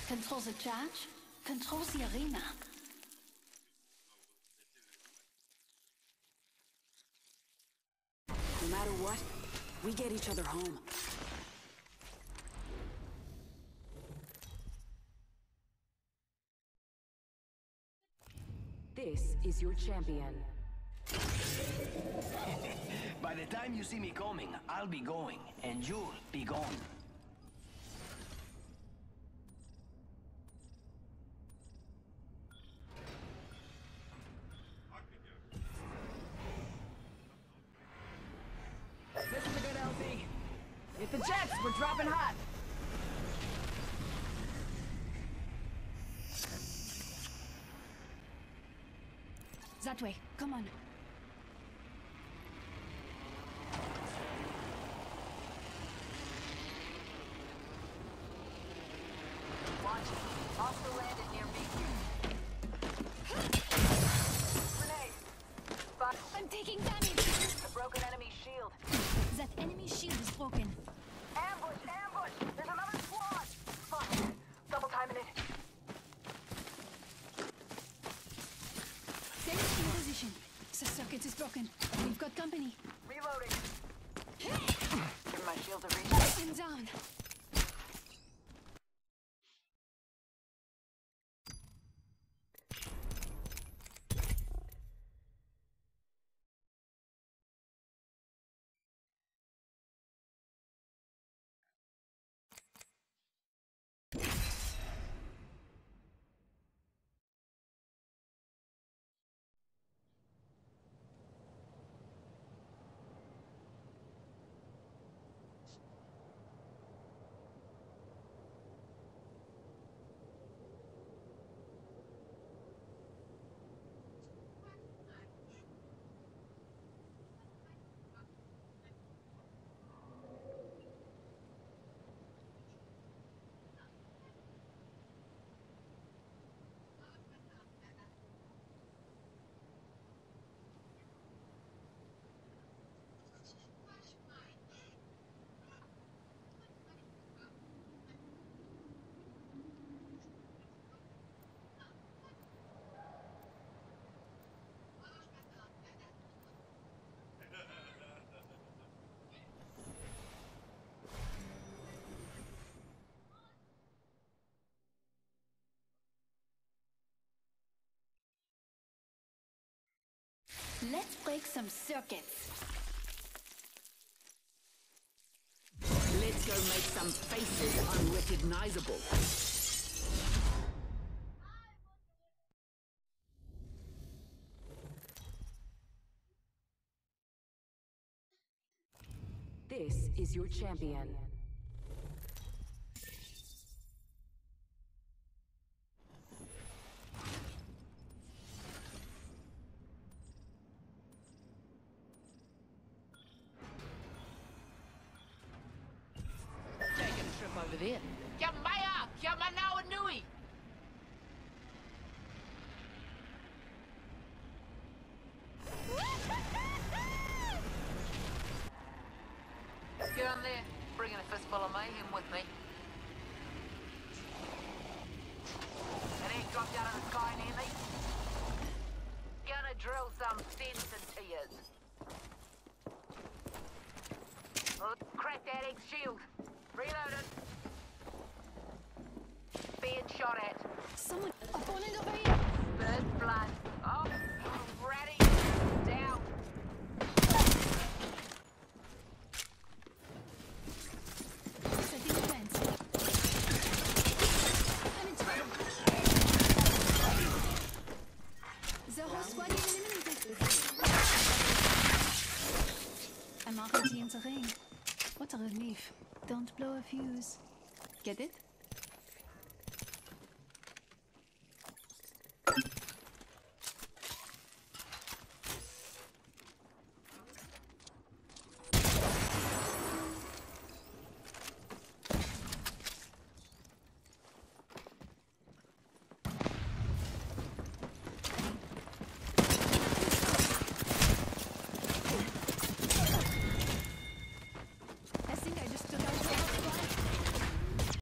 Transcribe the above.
Control the charge. Control the arena. No matter what, we get each other home. This is your champion. By the time you see me coming, I'll be going, and you'll be gone. This is a good LZ. Hit the jets, we're dropping hot. That way. Come on. Watch it. Hostile landed near me. Grenade. Fire. I'm taking damage. A broken enemy shield. That enemy shield is broken. Ambush! Ambush! There's another squad! Fuck. Double timing it. Stay in position. The circuit is broken. We've got company. Reloading. Give my shield a reach. I'm down. Let's break some circuits. Let's go make some faces unrecognizable. This is your champion. Taking a trip over there. Yamaya! Yamanawa Nui! Get on there. Bringing a fistful of mayhem with me. An egg dropped out of the sky near me. Gonna drill some sense into yous. Crack that egg shield. Reloaded. Being shot at. Someone opponent over here. First blood. Oh, ready. Down. Setting defense. I'm in trouble. The whole squad is eliminated. I'm already in the ring. What a relief. Don't blow a fuse. Get it?